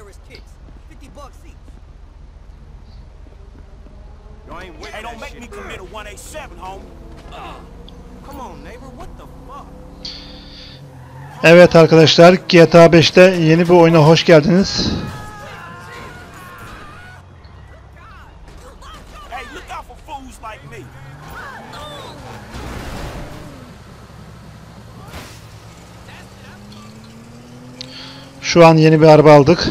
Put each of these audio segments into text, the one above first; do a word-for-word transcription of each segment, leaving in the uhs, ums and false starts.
generous kicks. Fifty bucks each. Hey, don't make me commit a one eighty-seven, homie. Come on, neighbor. What the fuck? Evet arkadaşlar, G T A beşte yeni bir oyuna hoş geldiniz. Hey, look out for fools like me. Şu an yeni bir araba aldık.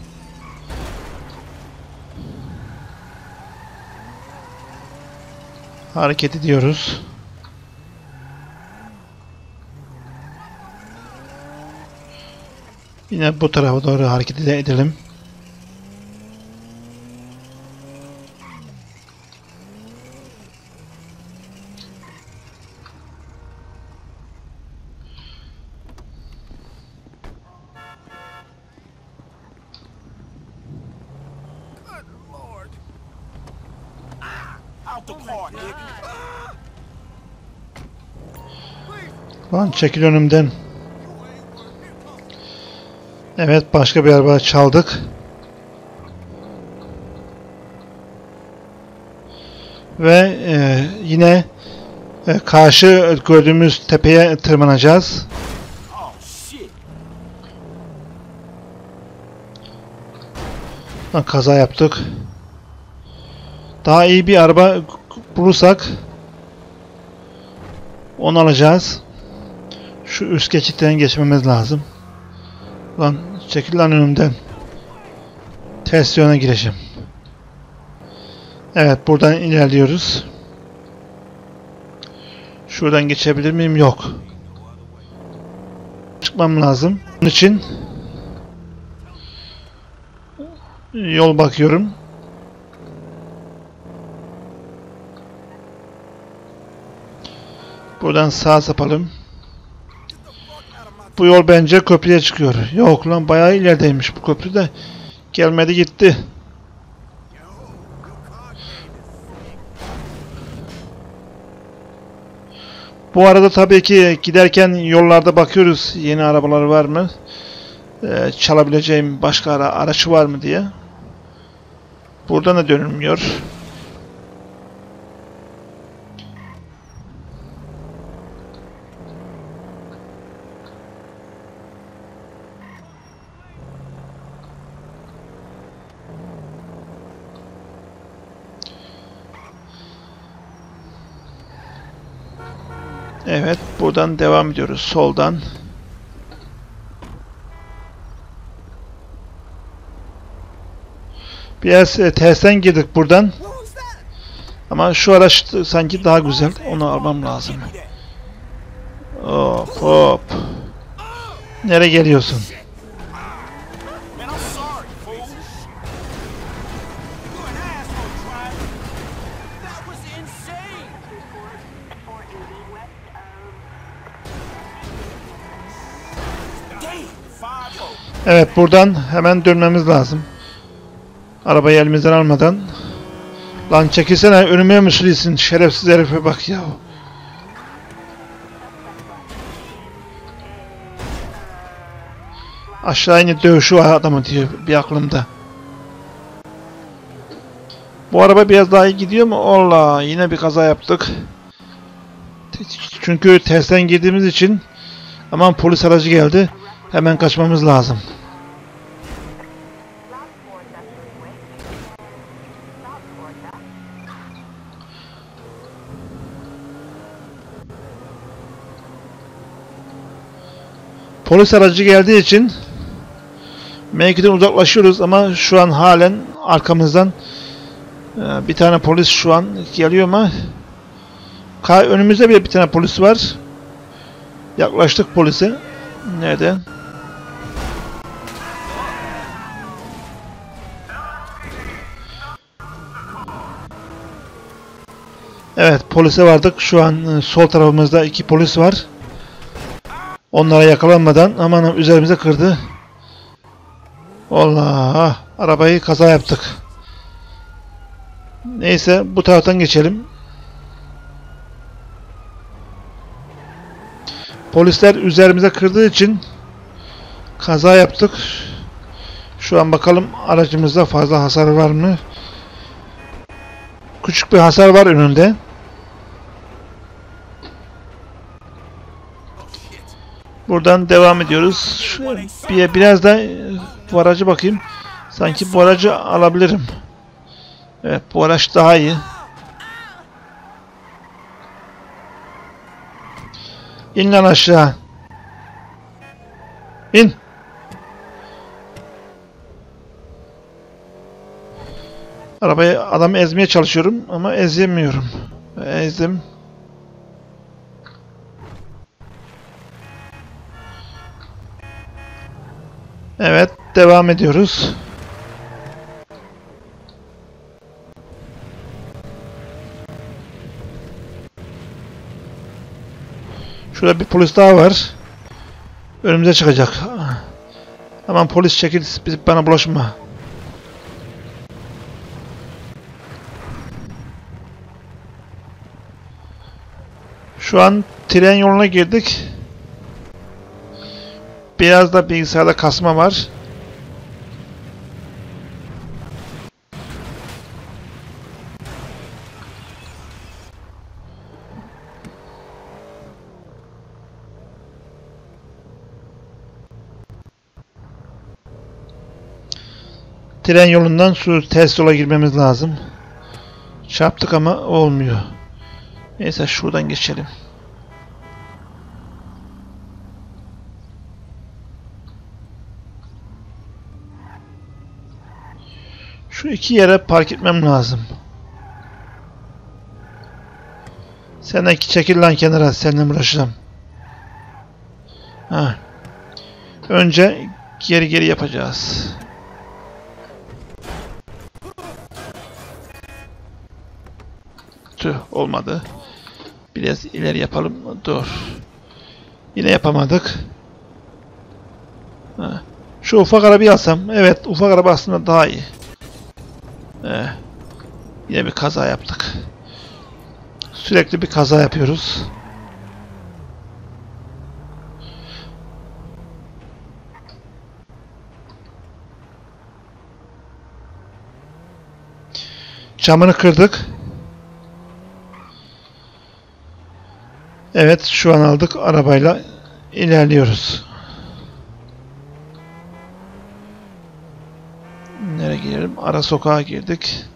Hareket ediyoruz. Yine bu tarafa doğru hareket edelim. Out the car, nigga. Lan çekil önümden. Evet, başka bir araba çaldık. Ve e, yine e, karşı gördüğümüz tepeye tırmanacağız. Oh shit. Lan kaza yaptık. Daha iyi bir araba bulursak onu alacağız. Şu üst geçitten geçmemiz lazım. Lan çekil lan önümden. Ters yöne gireceğim. Evet, buradan ilerliyoruz. Şuradan geçebilir miyim? Yok. Çıkmam lazım. Bunun için yol bakıyorum. Buradan sağa sapalım. Bu yol bence köprüye çıkıyor. Yok lan, bayağı ilerideymiş bu köprü de. Gelmedi gitti. Bu arada tabii ki giderken yollarda bakıyoruz yeni arabalar var mı? Ee, çalabileceğim başka ara araç var mı diye. Buradan da dönülmüyor. Evet, buradan devam ediyoruz soldan. Biraz e, tersten girdik buradan. Ama şu araç sanki daha güzel. Onu almam lazım. Hop hop. Nereye geliyorsun? Man, I'm sorry, fool. You're an asshole, driver. That was insane. Damn, five oh. Evet, buradan hemen dönmemiz lazım. Arabayı elimizden almadan. Lan çekilsene, önüme mi sürüyorsun? Şerefsiz herife bak ya. Aşağı inip dövüşü var adamı diyor bir aklımda. Bu araba biraz daha iyi gidiyor mu? Allah, yine bir kaza yaptık. Çünkü tersten girdiğimiz için aman polis aracı geldi. Hemen kaçmamız lazım. Polis aracı geldiği için mevkiden uzaklaşıyoruz ama şu an halen arkamızdan bir tane polis şu an geliyor ama önümüzde bile bir tane polis var. Yaklaştık polise. Nerede? Evet, polise vardık. Şu an sol tarafımızda iki polis var. Onlara yakalanmadan aman üzerimize kırdı. Allah! Arabayı kaza yaptık. Neyse, bu taraftan geçelim. Polisler üzerimize kırdığı için kaza yaptık. Şu an bakalım aracımızda fazla hasar var mı? Küçük bir hasar var önünde. Buradan devam ediyoruz. Şu, bir, biraz da bu aracı bakayım. Sanki bu aracı alabilirim. Evet, bu araç daha iyi. İn lan aşağı. İn. Arabayı, adamı ezmeye çalışıyorum ama ezemiyorum. Ezdim. Evet, devam ediyoruz. Şurada bir polis daha var. Önümüze çıkacak. Aman polis çekil, bana bulaşma. Şu an tren yoluna girdik. Biraz da bilgisayarda kasma var. Tren yolundan şu ters yola girmemiz lazım. Çarptık ama olmuyor. Neyse şuradan geçelim. Şu iki yere park etmem lazım. Sen iki çekil lan kenara, seninle uğraşacağım. Ha. Önce geri geri yapacağız. Tüh, olmadı. Biraz ileri yapalım. Dur. Yine yapamadık. Ha. Şu ufak arabayı alsam. Evet, ufak araba aslında daha iyi. Ee, yine bir kaza yaptık. Sürekli bir kaza yapıyoruz. Camını kırdık. Evet, şu an aldık. Arabayla ilerliyoruz. Nereye girelim? Ara sokağa girdik.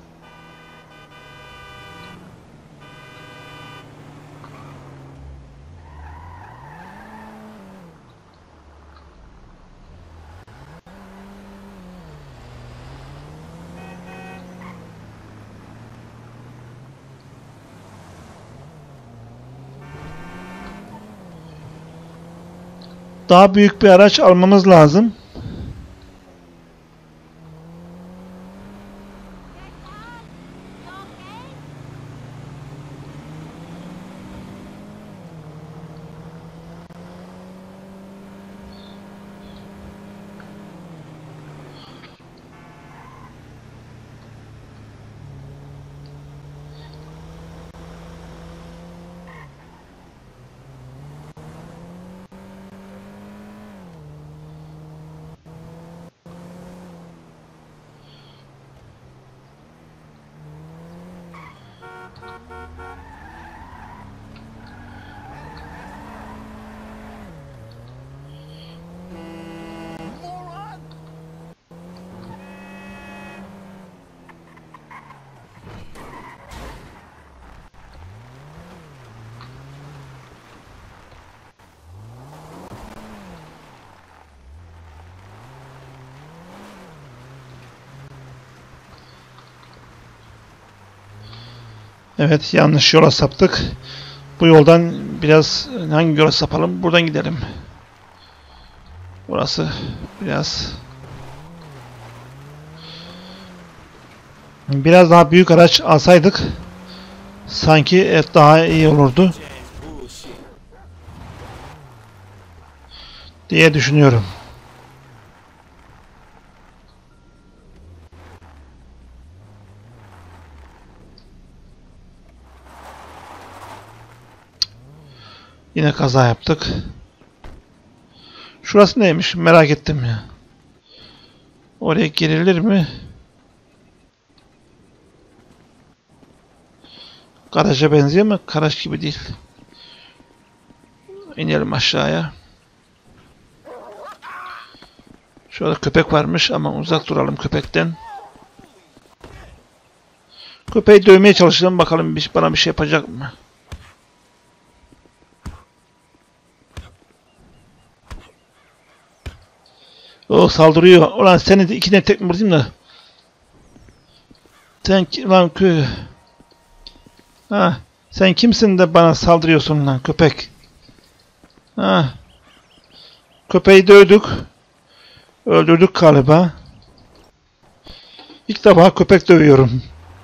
Daha büyük bir araç almamız lazım. Evet, yanlış yola saptık. Bu yoldan biraz hangi yola sapalım? Buradan gidelim. Burası biraz biraz daha büyük araç alsaydık sanki evet, daha iyi olurdu diye düşünüyorum. Yine kaza yaptık. Şurası neymiş? Merak ettim ya. Oraya girilir mi? Garaja benziyor ama garaj gibi değil. İnelim aşağıya. Şurada köpek varmış ama uzak duralım köpekten. Köpeği dövmeye çalışalım bakalım bir, bana bir şey yapacak mı? O saldırıyor. Ulan seni de ikine tek mi vurayım da. Sen lan kö. Ha, sen kimsin de bana saldırıyorsun lan köpek? Ha. Köpeği dövdük. Öldürdük galiba. İlk defa köpek dövüyorum.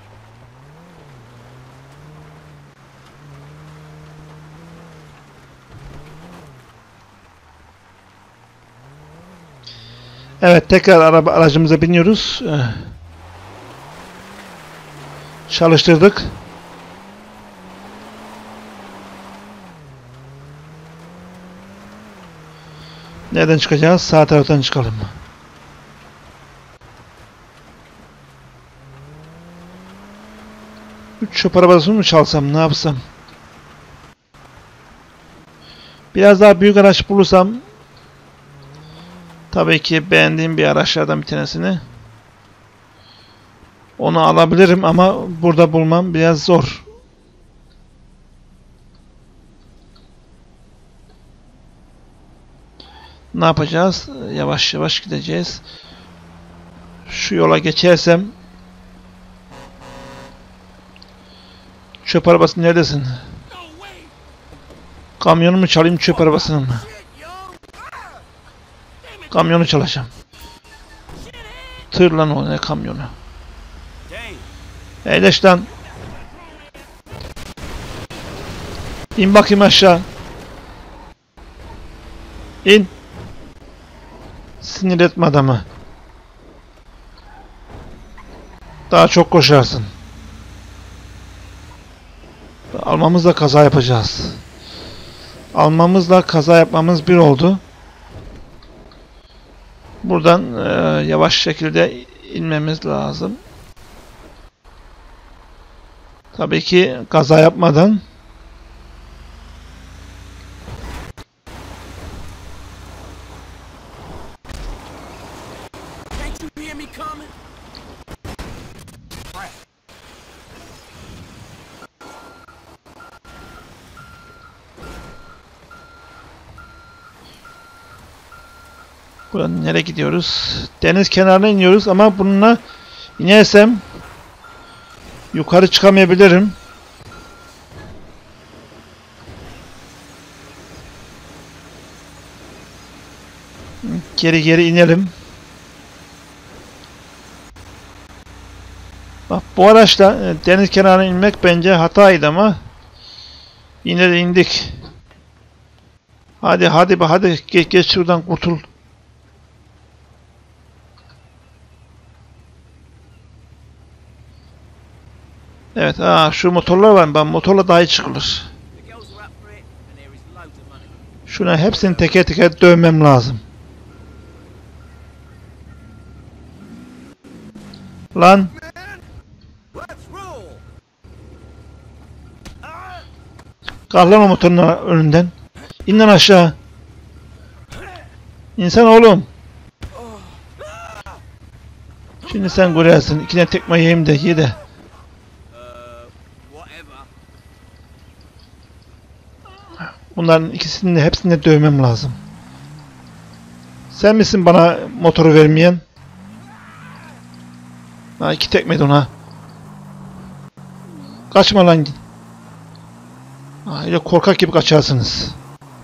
Evet, tekrar araba aracımıza biniyoruz. Çalıştırdık. Nereden çıkacağız? Sağ taraftan çıkalım. Üç çöp arabasını mı çalsam, ne yapsam? Biraz daha büyük araç bulursam, tabii ki beğendiğim bir araçlardan bir tanesini, onu alabilirim ama burada bulmam biraz zor. Ne yapacağız? Yavaş yavaş gideceğiz. Şu yola geçersem. Çöp arabası neredesin? Kamyonu mu çalayım, çöp arabasını mı? Kamyonu çalacağım. Tır lan o, ne kamyonu? Eğleş lan. İn bakayım aşağı. İn. Sinir etme adamı. Daha çok koşarsın. Almamızla kaza yapacağız. Almamızla kaza yapmamız bir oldu. Buradan e, yavaş şekilde inmemiz lazım. Tabii ki kaza yapmadan. Buradan nereye gidiyoruz? Deniz kenarına iniyoruz ama bununla inersem yukarı çıkamayabilirim. Geri geri inelim. Bak, bu araçla deniz kenarına inmek bence hataydı ama yine de indik. Hadi hadi hadi geç, geç şuradan kurtul. Evet, aa, şu motorlar var. Ben motorla daha iyi çıkılır. Şuna hepsini teker teker dövmem lazım. Lan. Kalk lan o motorun önünden. İn lan aşağı. İnsan oğlum. Şimdi sen görüyorsun. İkine tekme yiyeyim de ye de. Bunların ikisini de hepsini de dövmem lazım. Sen misin bana motoru vermeyen? Ha, iki tekmedi ona. Kaçma lan. Ha, öyle korkak gibi kaçarsınız.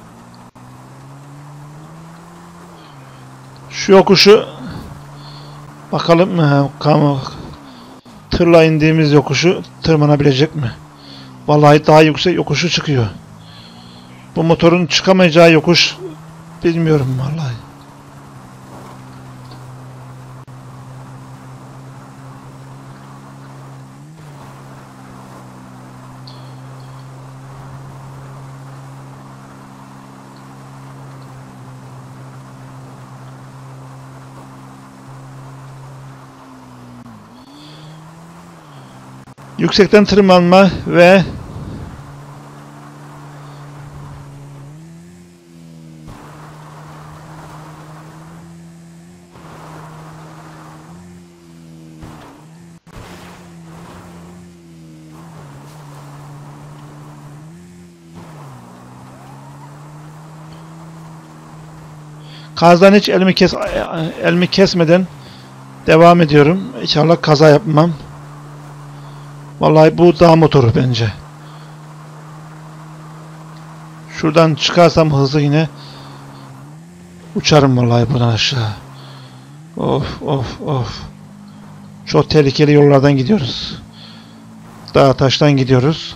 Şu yokuşu bakalım mı? Tırla indiğimiz yokuşu tırmanabilecek mi? Vallahi daha yüksek yokuşu çıkıyor. Bu motorun çıkamayacağı yokuş bilmiyorum vallahi. Yüksekten tırmanma ve Gazdan hiç elimi kes elimi kesmeden devam ediyorum. İnşallah kaza yapmam. Vallahi bu dağ motoru bence. Şuradan çıkarsam hızlı yine uçarım vallahi buradan aşağı. Of of of. Çok tehlikeli yollardan gidiyoruz. Dağ taştan gidiyoruz.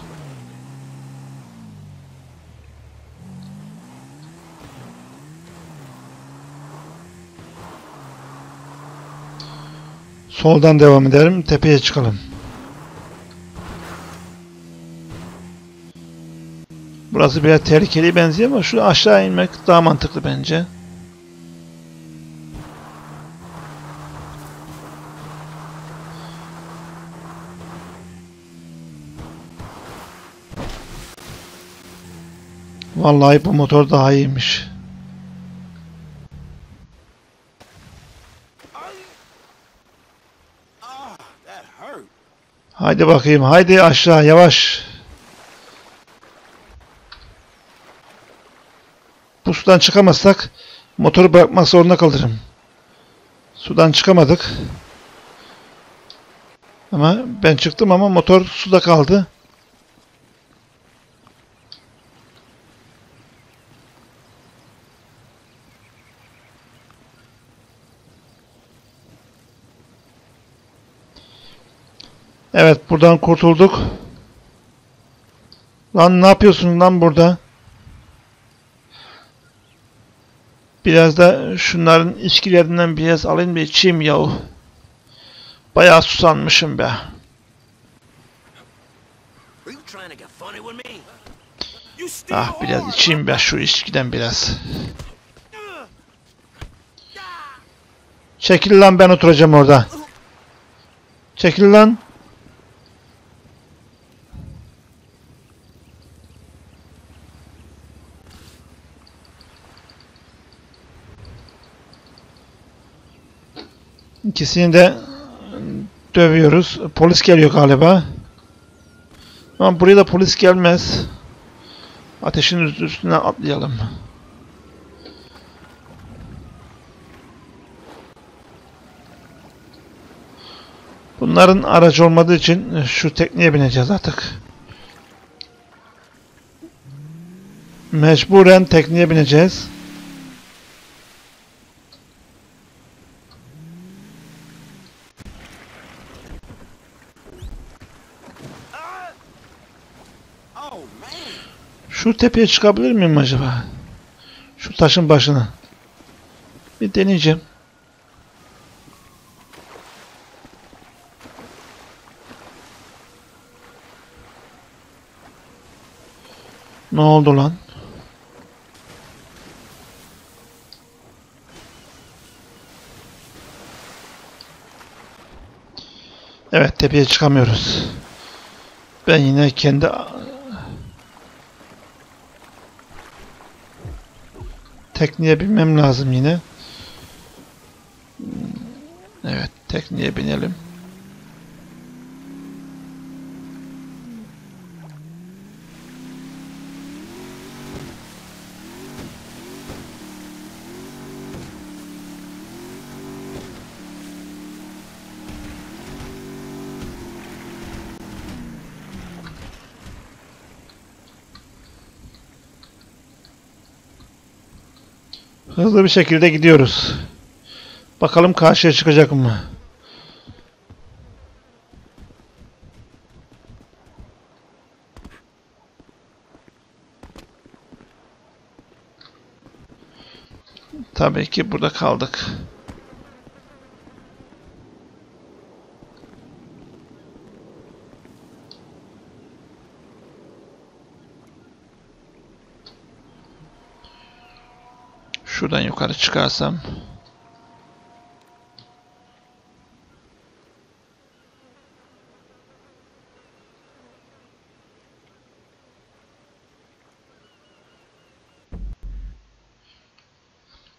Soldan devam edelim. Tepeye çıkalım. Burası biraz tehlikeli benziyor ama şu aşağı inmek daha mantıklı bence. Vallahi bu motor daha iyiymiş. Ah, that hurt. Haydi bakayım. Haydi aşağı yavaş. Bu sudan çıkamazsak motoru bırakmak zorunda kalırım. Sudan çıkamadık. Ama ben çıktım ama motor suda kaldı. Evet, buradan kurtulduk. Lan ne yapıyorsun lan burada? Biraz da şunların içkilerinden biraz alayım da içeyim yahu. Bayağı susanmışım be. Are you trying to get funny with me? You still Ah biraz hard. içeyim be şu içkiden biraz. Çekil lan, ben oturacağım orada. Çekil lan. İkisini de dövüyoruz. Polis geliyor galiba. Ama buraya da polis gelmez. Ateşin üstüne atlayalım. Bunların aracı olmadığı için şu tekneye bineceğiz artık. Mecburen tekneye bineceğiz. Oh man. Şu tepeye çıkabilir miyim acaba? Şu taşın başına. Bir deneyeceğim. Ne oldu lan? Evet, tepeye çıkamıyoruz. Ben yine kendi tekneye binmem lazım yine. Evet, tekneye binelim. Hızlı bir şekilde gidiyoruz. Bakalım karşıya çıkacak mı? Tabii ki burada kaldık. Şuradan yukarı çıkarsam.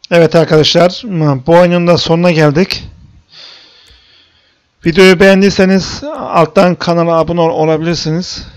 Evet arkadaşlar, bu oyunun da sonuna geldik. Videoyu beğendiyseniz alttan kanala abone ol- olabilirsiniz.